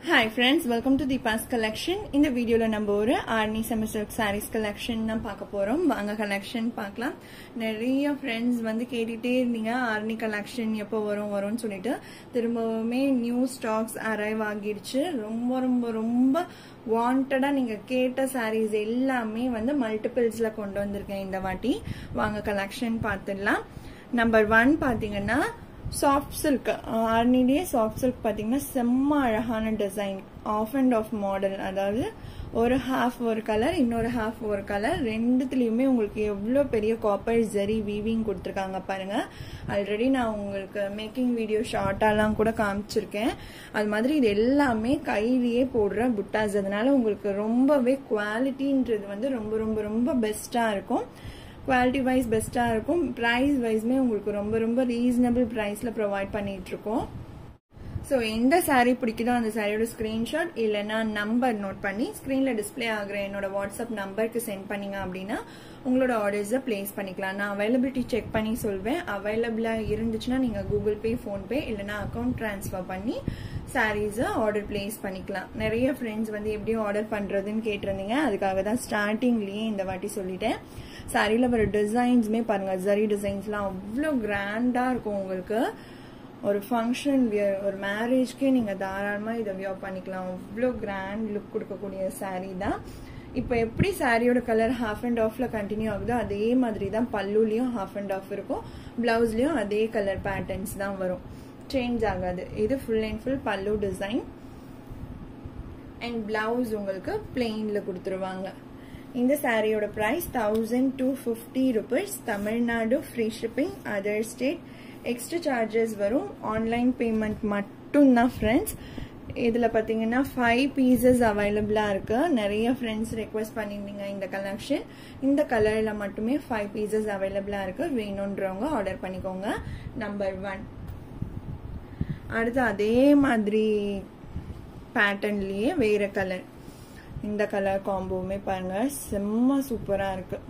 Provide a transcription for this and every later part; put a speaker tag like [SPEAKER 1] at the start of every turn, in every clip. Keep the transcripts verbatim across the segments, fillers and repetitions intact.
[SPEAKER 1] Hi friends, welcome to Deepa's collection. In the video la namba oru Arani summer silk sarees collection na paaka porom. Vaanga collection paakalam. Neriya friends vandu ketite irundinga Arani collection eppo varum varum solittu thirumbavame new stocks arrive agiruchu. Romba romba romba wanted ah neenga keta sarees ellame vandu multiples la kondu vandiruken indha vaati. Vaanga collection paathidalam. Number one pathina soft silk Arani soft silk pathina semma alagana design off and off model adhaadu ஒரு half ஒரு colour இன்னொரு half ஒரு colour ரெண்டுத்துலயுமே உங்களுக்கு எவ்வளவு பெரிய copper zari weaving கொடுத்திருக்காங்க பாருங்க ஆல்ரெடி நான் உங்களுக்கு மேக்கிங் வீடியோ ஷார்ட்டாலாம் கூட காமிச்சிருக்கேன் அது மாதிரி இது எல்லாமே கையிலேயே போடுற புட்டாஸ் அதனால உங்களுக்கு ரொம்பவே குவாலிட்டின்றது வந்து ரொம்ப ரொம்ப ரொம்ப பெஸ்டா இருக்கும் quality wise best ah irukum price wise me ungalku romba romba reasonable price la provide pannit irukom so indha saree pidikidho and saree oda screenshot illana number note panni screen la display agra enoda whatsapp number ku send panninga appadina ungaloda orders ah place panikalam na availability check panni solven available ah irunduchna neenga Google Pay Phone Pay illana account transfer panni sarees order place panikalam neriya friends வந்து எப்படி order பண்றதுன்னு கேட்டிருந்தீங்க அதுக்காக தான் ஸ்டார்டிங்லயே இந்த வாட்டி சொல்லிட்டேன் சாரில வர டிசைன்ஸ்மே பாருங்க ஜரி டிசைன்ஸ்லாம் அவ்ளோ கிராண்டா இருக்கும் உங்களுக்கு ஒரு ஃபங்க்ஷன் வியர் ஒரு மேரேஜ்க்கே நீங்க தாராளமா இத வியர் பண்ணிக்கலாம் அவ்ளோ கிராண்ட் லுக் கொடுக்கக்கூடிய saree தான் இப்போ எப்படி சாரியோட கலர் half and half ல கண்டினியூ ஆகுதோ அதே மாதிரி தான் பல்லுலயும் half and half இருக்கும் ப்ளவுஸ்லயும் அதே கலர் பேட்டர்ன்ஸ் தான் வரும் சேஞ்ச் ஆகாது இது full and full பல்லு டிசைன் and blouse உங்களுக்கு plainல கொடுத்துருவாங்க இந்த சாரியோட price one thousand two hundred fifty rupees Tamil Nadu free shipping other state extra charges வரும் online payment மட்டும் தான் friends இதுல பாத்தீங்கன்னா five pieces available இருக்கு நிறைய friends request பண்ணிருந்தீங்க இந்த collection இந்த கலர்ல மட்டுமே five pieces available இருக்கு வேணும்ன்றவங்க ஆர்டர் பண்ணிக்கோங்க number one அடுத்து அதே மாதிரி பேட்டர்ன்லயே வேற கலர் இந்த கலர் காம்போமே பாருங்க செம்ம சூப்பரா இருக்கு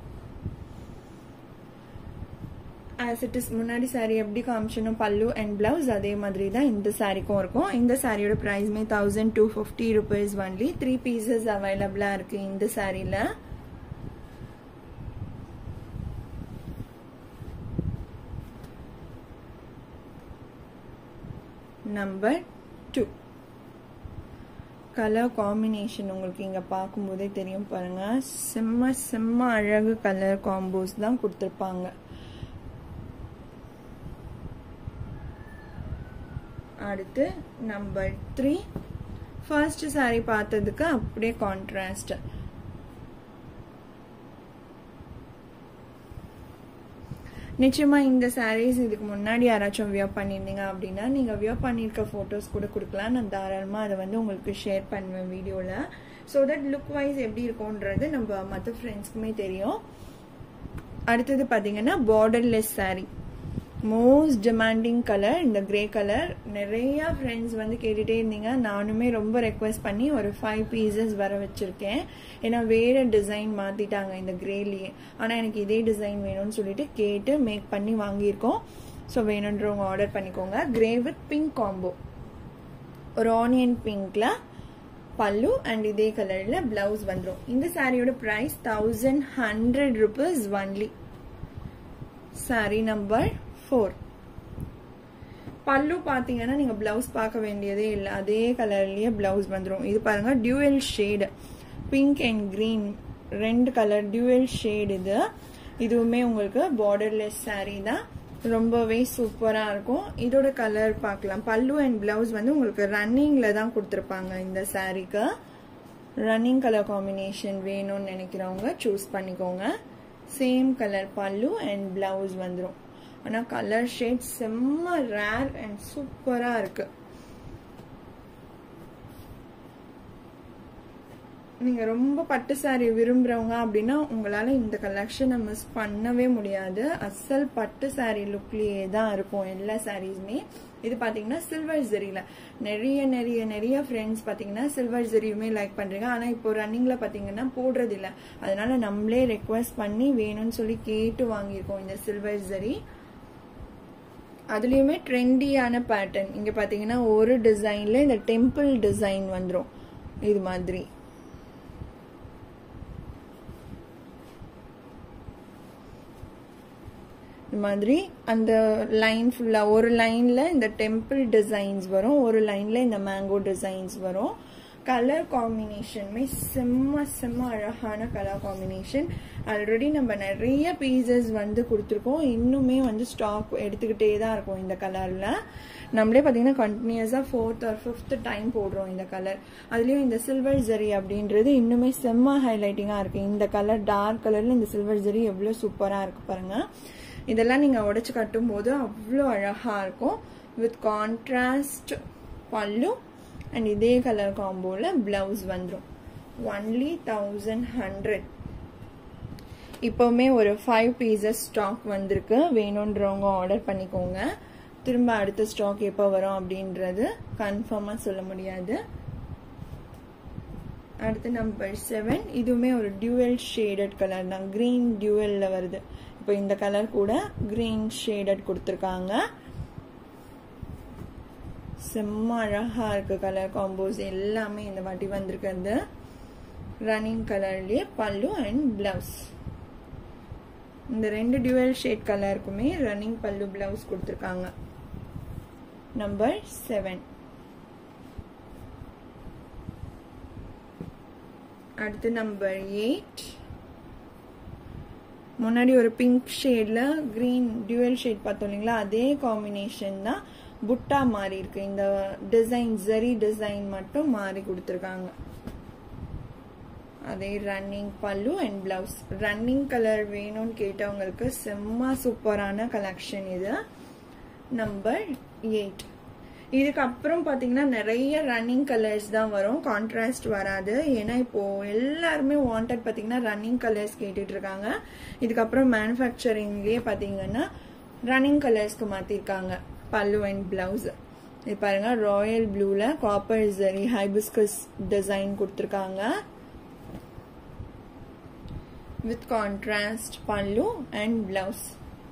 [SPEAKER 1] as it is முன்னாடி saree எப்படி காமிச்சனோ பல்லு and blouse அதே மாதிரி தான் இந்த சாரிக்கும் இருக்கும் இந்த சாரியோட பிரைஸ் மே one thousand two hundred fifty rupees only three pieces available இருக்கு இந்த சாரில number two color combination உங்களுக்கு இங்க பாக்கும்போதே தெரியும் பாருங்க செம்ம செம்ம அழகு கலர் காம்போஸ் தான் கொடுத்திருப்பாங்க அடுத்து number three first saree பார்த்ததுக்கு அப்படியே கான்ட்ராஸ்ட் நிச்சயமா இந்த sarees இதுக்கு முன்னாடி யாராச்சும் வியர் பண்ணிருந்தீங்க அப்படினா நீங்க வியர் பண்ணிருக்க போட்டோஸ் கூட கொடுக்கலாம் நான் தாராளமா அத வந்து உங்களுக்கு ஷேர் பண்ணுவேன் வீடியோல so that look wise எப்படி இருக்கும்ன்றது நம்ம மத்த फ्रेंड्सக்குமே தெரியும் அடுத்து பாத்தீங்கன்னா borderless saree most demanding color இந்த grey color நிறைய friends வந்து கேட்டிட்டே இருந்தீங்க நானுமே ரொம்ப ரெக்வெஸ்ட் பண்ணி ஒரு five pieces வர வச்சிருக்கேன் ஏனா வேற டிசைன் மாத்திட்டாங்க இந்த greyலயே ஆனா எனக்கு இதே டிசைன் வேணும்னு சொல்லிட்டு கேட்டு மேக் பண்ணி வாங்கி இருக்கோம் சோ வேணும்ன்றவங்க ஆர்டர் பண்ணிக்கோங்க grey with pink combo ஒரு onion pinkல பல்லு and இதே கலர்ல blouse வந்துரும் இந்த சாரியோட price one thousand one hundred rupees only saree number four பல்லு பாத்தீங்கன்னா நீங்க blouse பார்க்க வேண்டியதே இல்ல அதே கலர்லயே blouse வந்துரும் இது பாருங்க dual shade pink and green ரெண்டு கலர் dual shade இது இதுவுமே உங்களுக்கு borderless saree தான் ரொம்பவே சூப்பரா இருக்கும் இதோட கலர் பார்க்கலாம் பல்லு and blouse வந்து உங்களுக்கு ரன்னிங்ல தான் கொடுத்திருப்பாங்க இந்த சாரிக்கு ரன்னிங் கலர் காம்பினேஷன் வேணும்னு நினைக்கிறவங்க சூஸ் பண்ணிக்கோங்க சேம் கலர் பல்லு and blouse வந்துரும் ஆனா கலர் ஷேட் செம்ம ரேர் and சூப்பரா இருக்கு நீங்க ரொம்ப பட்டு saree விரும்புறவங்க அப்படினா உங்களால இந்த கலெக்ஷனை மிஸ் பண்ணவே முடியாது அசல் பட்டு saree லுக்லயே தான் இருக்கும் எல்லா சாரீஸ்மே இது பாத்தீங்கன்னா சில்வர் ஜரில நிறைய நிறைய நிறைய फ्रेंड्स பாத்தீங்கன்னா சில்வர் ஜரியுமே லைக் பண்றீங்க ஆனா இப்போ ரன்னிங்ல பாத்தீங்கன்னா போடுறது இல்ல அதனால நம்மளே ரெக்வெஸ்ட் பண்ணி வேணும்னு சொல்லி கேட்டு வாங்கி இருக்கோம் இந்த சில்வர் ஜரி அதுலயுமே ட்ரெண்டியான பேட்டர்ன். இங்க பாத்தீங்கன்னா ஒரு டிசைன்ல இந்த டெம்பிள் டிசைன் வந்துரும். இது மாதிரி இந்த மாதிரி அந்த லைன் ஃபுல்லா ஒரு லைன்ல இந்த டெம்பிள் டிசைன்ஸ் வரும், ஒரு லைன்ல இந்த மேங்கோ டிசைன்ஸ் வரும். கலர் காம்பினேஷனுமே செம்ம செம்ம அழகான கலர் காம்பினேஷன். ஆல்ரெடி நம்ம நிறைய பீசஸ் வந்து கொடுத்துருக்கோம், இன்னுமே வந்து ஸ்டாக் எடுத்துக்கிட்டே தான் இருக்கும் இந்த கலர்ல. நம்மளே பார்த்தீங்கன்னா கண்டினியூஸாக ஃபோர்த் ஆர் ஃபிஃப்த் டைம் போடுறோம் இந்த கலர். அதுலேயும் இந்த சில்வர் ஜரி அப்படின்றது இன்னுமே செம்ம ஹைலைட்டிங்காக இருக்கு. இந்த கலர் டார்க் கலர்ல இந்த சில்வர் ஜரி எவ்வளோ சூப்பராக இருக்கு பாருங்க. இதெல்லாம் நீங்கள் உடைச்சு கட்டும் போது அவ்வளோ அழகாக இருக்கும். வித் கான்ட்ராஸ்ட் பல்லு அண்ட் இதே கலர் காம்போல பிளவுஸ் வந்துடும். Only thousand hundred. இப்போவுமே ஒரு ஃபைவ் பீசஸ் ஸ்டாக் வந்திருக்கு, வேணுன்றவங்க ஆர்டர் பண்ணிக்கோங்க. திரும்ப அடுத்த ஸ்டாக் எப்போ வரும் அப்படின்றது கன்ஃபார்மாக சொல்ல முடியாது. அடுத்து நம்பர் செவன். இதுவுமே ஒரு டியூவல் ஷேடட் கலர் தான், கிரீன் டியூவல்ல வருது. இப்போ இந்த கலர் கூட கிரீன் ஷேடட் கொடுத்துருக்காங்க. செம்ம அழகா இருக்கு கலர் காம்போஸ் எல்லாமே இந்த வாட்டி வந்திருக்கிறது. ரன்னிங் கலர்லயே பல்லு அண்ட் பிளவுஸ். இந்த ரெண்டு டியூவல் ஷேட் கலருக்குமே ரன்னிங் பல்லு பிளவுஸ் கொடுத்துருக்காங்க. Number seven. அடுத்து நம்பர் எயிட். முன்னாடி ஒரு பிங்க் ஷேட்ல கிரீன் டியூவல் ஷேட் பார்த்தோம் இல்லைங்களா, அதே காம்பினேஷன் தான் புட்டா மாறி இருக்கு. இந்த டிசைன் ஜரி டிசைன் மட்டும் மாறி கொடுத்துருக்காங்க. அதே ரன்னிங் பல்லு அண்ட் பிளவுஸ். ரன்னிங் கலர் வேணும்னு கேட்டவங்களுக்கு செம்ம சூப்பரான கலெக்ஷன் இது. Number eight. இதுக்கப்புறம் பாத்தீங்கன்னா நிறைய ரன்னிங் கலர்ஸ் தான் வரும், கான்ட்ராஸ்ட் வராது. ஏன்னா இப்போ எல்லாருமே வாண்டட் பாத்தீங்கன்னா ரன்னிங் கலர்ஸ் கேட்டுட்டு இருக்காங்க. இதுக்கப்புறம் மேனுஃபேக்சரிங்லயே பாத்தீங்கன்னா ரன்னிங் கலர்ஸ்க்கு மாத்திருக்காங்க பல்லு அண்ட் பிளவுஸ். இது பாருங்க, ராயல் ப்ளூல காப்பர் ஜரி ஹைபிஸ்கஸ் டிசைன் கொடுத்துருக்காங்க. வித் கான்ட்ராஸ்ட் பல்லு அண்ட் பிளவுஸ்.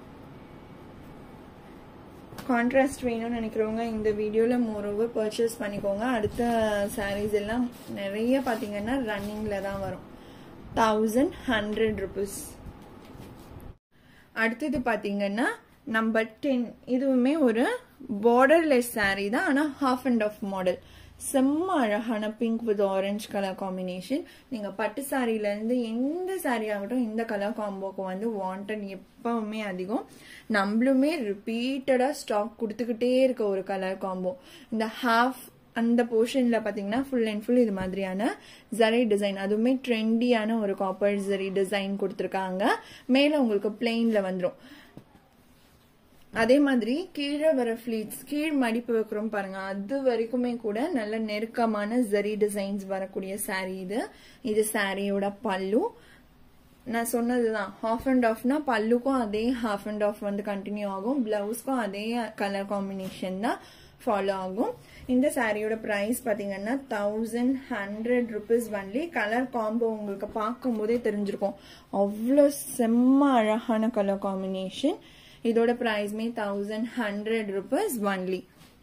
[SPEAKER 1] கான்ட்ராஸ்ட் வேணும்னு நினைக்கிறவங்க இந்த வீடியோல மோரோவர் பர்ச்சேஸ் பண்ணிக்கோங்க. அடுத்த சாரீஸ் எல்லாம் நிறைய பாத்தீங்கன்னா ரன்னிங்ல தான் வரும். Thousand hundred rupees. அடுத்தது பாத்தீங்கன்னா நம்பர் டென். இதுவுமே ஒரு பார்டர்லெஸ் சாரீ தான், ஆனா ஹாஃப் அண்ட் ஆஃப் மாடல். செம்ம அழகான pink with orange colour combination. நீங்க பட்டு சாரில இருந்து எந்த சாரி ஆகட்டும் இந்த கலர் காம்போக்கு வந்து வாண்டட் எப்பவுமே அதிகம். நம்மளுமே ரிப்பீட்டடா ஸ்டாக் கொடுத்துக்கிட்டே இருக்க ஒரு கலர் காம்போ. இந்த ஹாஃப் அந்த போர்ஷன்ல பாத்தீங்கன்னா ஃபுல் அண்ட் ஃபுல் இது மாதிரியான ஜரி டிசைன், அதுவுமே ட்ரெண்டியான ஒரு காப்பர் ஜரி டிசைன் கொடுத்துருக்காங்க. மேல உங்களுக்கு பிளெயின்ல வந்துடும். அதே மாதிரி கீழே வர ஃபிளீட்ஸ், கீழ் மடிப்பு வைக்கிறோம் பாருங்க, அது வரைக்குமே கூட நல்ல நெருக்கமான ஜரி டிசைன்ஸ் வரக்கூடிய சாரீ இது. இது சாரியோட பல்லு. நான் சொன்னதுதான் ஹாஃப் அண்ட் ஆஃப்னா பல்லுக்கும் அதே ஹாஃப் அண்ட் ஆஃப் வந்து கண்டினியூ ஆகும், பிளவுஸ்க்கும் அதே கலர் காம்பினேஷன் தான் ஃபாலோ ஆகும். இந்த சாரியோட பிரைஸ் பாத்தீங்கன்னா thousand hundred rupees only. Colour combo உங்களுக்கு பார்க்கும் போதே தெரிஞ்சிருக்கும், அவ்வளோ செம்ம அழகான கலர் காம்பினேஷன். இதோட பிரைஸ்மே தௌசண்ட் ஹண்ட்ரட் ருபீஸ் ஒன்லி.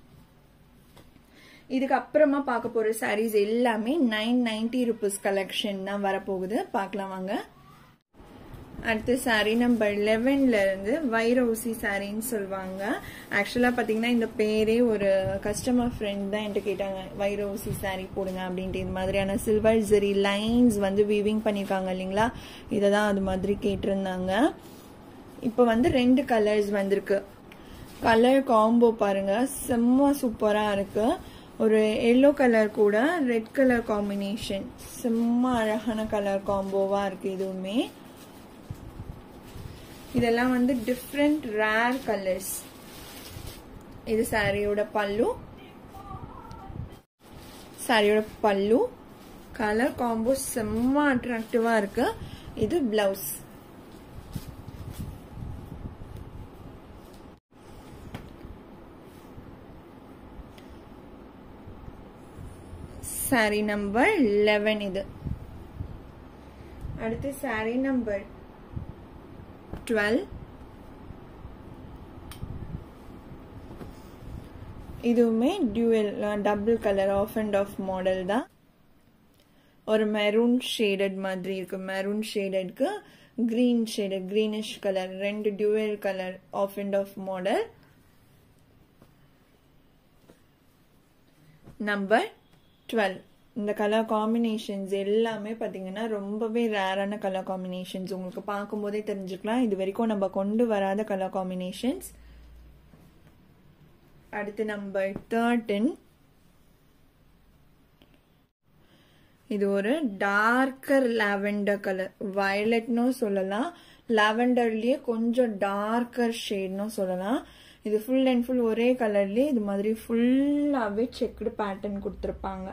[SPEAKER 1] இதுக்கு அப்புறமா பார்க்க போற சாரீஸ் எல்லாமே நைன் நைன்டி ருபீஸ் கலெக்ஷன் தான் வரப்போகுது. பார்க்கலாம் வாங்க. அடுத்த சாரீ நம்பர் லெவன்ல இருந்து வைர ஊசி சாரின்னு சொல்லுவாங்க. ஆக்சுவலா பாத்தீங்கன்னா இந்த பேரே ஒரு கஸ்டமர் ஃப்ரெண்ட் தான் என்கிட்ட கேட்டாங்க, வைர ஊசி சாரீ போடுங்க அப்படின்ட்டு. இது மாதிரியான சில்வர் ஜெரி லைன்ஸ் வந்து வீவிங் பண்ணிருக்காங்க இல்லைங்களா, இததான் அது மாதிரி கேட்டிருந்தாங்க. இப்ப வந்து ரெண்டு கலர்ஸ் வந்திருக்கு. கலர் காம்போ பாருங்க, செம்ம சூப்பரா இருக்கு. ஒரு எல்லோ கலர் கூட ரெட் கலர் காம்பினேஷன், செம்ம அழகான கலர் காம்போவா இருக்கு. இதுவுமே இதெல்லாம் வந்து டிஃப்ரெண்ட் ரேர் கலர்ஸ். இது சாரியோட பல்லு. சாரியோட பல்லு கலர் காம்போ செம்ம அட்ராக்டிவா இருக்கு. இது பிளவுஸ். சாரி நம்பர் லெவன் இது. அடுத்து சாரி நம்பர் டுவெல். இதுவுமே dual double color off and off model தான். ஒரு maroon shaded மாதிரி இருக்கு. maroon shadedக்கு green shaded greenish color ரெண்டு dual color off and off model. number twelve. இந்த கலர் காம்பினேஷன்ஸ் எல்லாமே பாத்தீங்கன்னா ரொம்பவே ரேரான கலர் காம்பினேஷன்ஸ். உங்களுக்கு பார்க்கும்போதே தெரிஞ்சுக்கலாம் இது வரைக்கும் நம்ம கொண்டு வராத கலர் காம்பினேஷன்ஸ். அடுத்து நம்பர் thirteen. இது ஒரு டார்க்கர் லாவெண்டர் கலர். வயலட்னு சொல்லலாம், லாவெண்டர்லயே கொஞ்சம் டார்க்கர் ஷேட்னு சொல்லலாம். இது ஃபுல் அண்ட் ஃபுல் ஒரே கலர்லயே இது மாதிரி ஃபுல்லாவே செக்குடு பேட்டர்ன் கொடுத்துருப்பாங்க.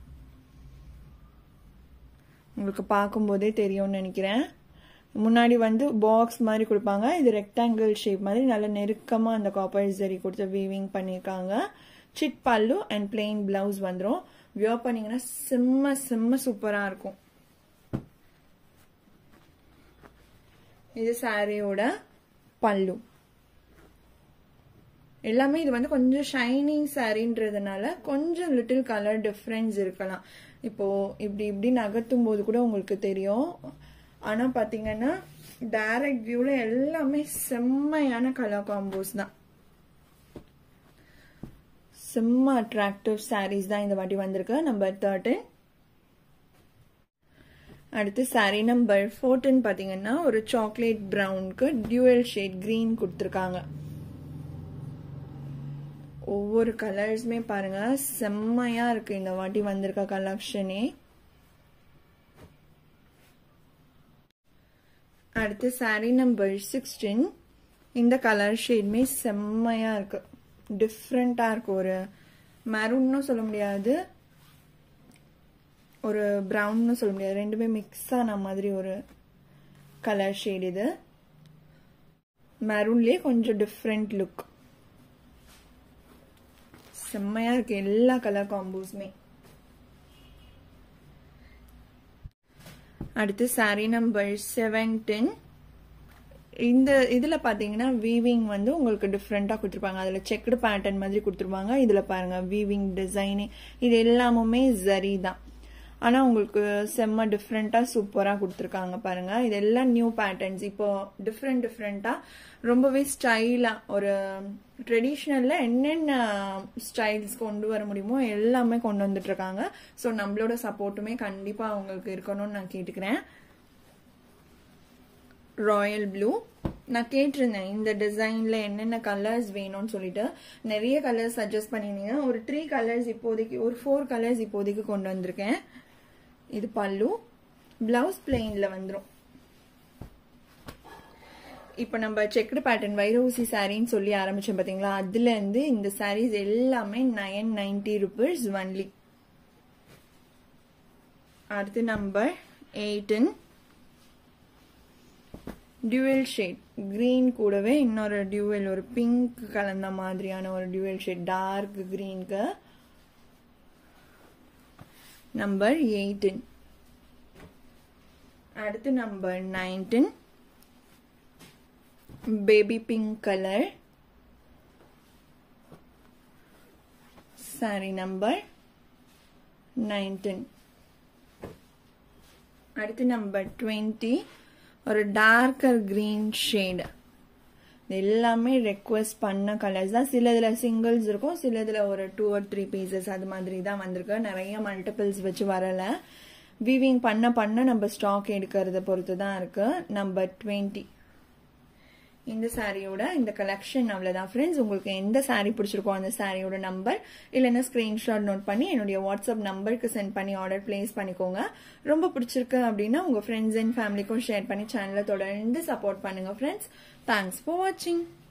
[SPEAKER 1] உங்களுக்கு பார்க்கும்போதே தெரியும்னு நினைக்கிறேன். முன்னாடி வந்து பாக்ஸ் மாதிரி கொடுப்பாங்க, இது ரெக்டாங்கிள் ஷேப் மாதிரி நல்ல நெருக்கமா அந்த காப்பர் ஜரி கொடுத்து வீவிங் பண்ணிருக்காங்க. சிட் பல்லு அண்ட் பிளெயின் பிளவுஸ் வந்துடும். வியர் பண்ணீங்கன்னா செம்ம செம்ம சூப்பரா இருக்கும். இது சாரியோட பல்லு. எல்லாமே இது வந்து கொஞ்சம் ஷைனிங் சாரின்றதுனால கொஞ்சம் லிட்டில் கலர் டிஃபரன்ஸ் இருக்கலாம். இப்போ இப்படி இப்படி நகர்த்தும் போது கூட உங்களுக்கு தெரியும். ஆனா பாத்தீங்கன்னா டைரக்ட் வியூல எல்லாமே செம்மையான கலர் காம்போஸ் தான். செம்ம அட்ராக்டிவ் சாரீஸ் தான் இந்த வாட்டி வந்திருக்கு. Number thirteen. அடுத்து சாரி நம்பர் fourteen பாத்தீங்கன்னா ஒரு சாக்லேட் பிரவுனுக்கு டியூவல் ஷேட் கிரீன் கொடுத்துருக்காங்க. ஒவ்வொரு கலர்ஸுமே பாருங்க செம்மையா இருக்கு இந்த வாட்டி வந்திருக்க கலெக்ஷனே. அடுத்து சாரி நம்பர் sixteen. இந்த கலர் ஷேட்மே செம்மையா இருக்கு, டிஃப்ரெண்டா இருக்கு. ஒரு மெரூன்னு சொல்ல முடியாது, ஒரு பிரவுன்னு சொல்ல முடியாது, ரெண்டுமே மிக்ஸ் ஆன மாதிரி ஒரு கலர் ஷேட். இது மெரூன்லயே கொஞ்சம் டிஃப்ரெண்ட் லுக். செம்மையா இருக்கு எல்லா கலர் காம்போஸ்மே. அடுத்து சாரி நம்பர் seventeen. இந்த இதுல பாத்தீங்கன்னா வீவிங் வந்து உங்களுக்கு டிஃப்ரெண்டா கொடுத்துருப்பாங்க. அதுல செக்குடு பேட்டர்ன் மாதிரி கொடுத்துருப்பாங்க. இதுல பாருங்க வீவிங் டிசைன் இது எல்லாமுமே ஜரி தான். ஆனா உங்களுக்கு செம்ம டிஃப்ரெண்டா சூப்பரா கொடுத்துருக்காங்க பாருங்க. இதெல்லாம் நியூ பேட்டர்ன்ஸ். இப்போ டிஃப்ரெண்ட் டிஃப்ரெண்டா ரொம்பவே ஸ்டைலா ஒரு ட்ரெடிஷ்னல்ல என்னென்ன ஸ்டைல்ஸ் கொண்டு வர முடியுமோ எல்லாமே கொண்டு வந்துட்டு இருக்காங்க. ஸோ நம்மளோட சப்போர்ட்டுமே கண்டிப்பா அவங்களுக்கு இருக்கணும்னு நான் கேட்டுக்கிறேன். Royal blue. நான் கேட்டிருந்தேன் இந்த டிசைன்ல என்னென்ன கலர்ஸ் வேணும்னு சொல்லிட்டு நிறைய கலர்ஸ் சஜஸ்ட் பண்ணிருந்தீங்க. ஒரு த்ரீ கலர்ஸ் இப்போதைக்கு ஒரு ஃபோர் கலர்ஸ் இப்போதைக்கு கொண்டு வந்திருக்கேன். இது பல்லு, பிளவுஸ் பிளெயின்ல வந்துடும். இப்ப நம்ம செக்குடு பேட்டர்ன் வைரூசி சாரின்னு சொல்லி ஆரம்பிச்சோம் பாத்தீங்களா, அதுல இருந்து இந்த சாரீஸ் எல்லாமே நைன் நைன்டி ருபீஸ் ஒன்லி. அடுத்து number eighteen. Dual shade green கூடவே இன்னொரு டியூவல் ஒரு பிங்க் கலந்த மாதிரியான ஒரு டியூவல் ஷேட் டார்க் கிரீனுக்கு. Number eighteen. அடுத்து number nineteen. Baby pink colour. Sari number nineteen. அடுத்து நம்பர் டுவெண்ட்டி. ஒரு டார்க்கர் கிரீன் ஷேட். எல்லாமே ரெக்வெஸ்ட் பண்ண கலர்ஸ் தான். சில இதுல சிங்கிள்ஸ் இருக்கும், சில இதுல ஒரு டூ ஆர் த்ரீ பீசஸ் அது மாதிரி தான் வந்திருக்கு. நிறைய மல்டிபிள்ஸ் வச்சு வரல. வீவிங் பண்ண பண்ண நம்ம ஸ்டாக் எடுக்கிறத பொறுத்து தான் இருக்கு. Number twenty. இந்த சாரியோட இந்த கலெக்ஷன் அவ்வளவுதான் ஃப்ரெண்ட்ஸ். உங்களுக்கு எந்த சாரி பிடிச்சிருக்கோ அந்த சாரியோட நம்பர் இல்லைன்னா ஸ்கிரீன்ஷாட் நோட் பண்ணி என்னுடைய வாட்ஸ்அப் நம்பருக்கு சென்ட் பண்ணி ஆர்டர் பிளேஸ் பண்ணிக்கோங்க. ரொம்ப பிடிச்சிருக்கு அப்படின்னா உங்க ஃப்ரெண்ட்ஸ் அண்ட் ஃபேமிலிக்கும் ஷேர் பண்ணி சேனலை தொடர்ந்து சப்போர்ட் பண்ணுங்க ஃப்ரெண்ட்ஸ். தேங்க்ஸ் ஃபார் வாட்சிங்.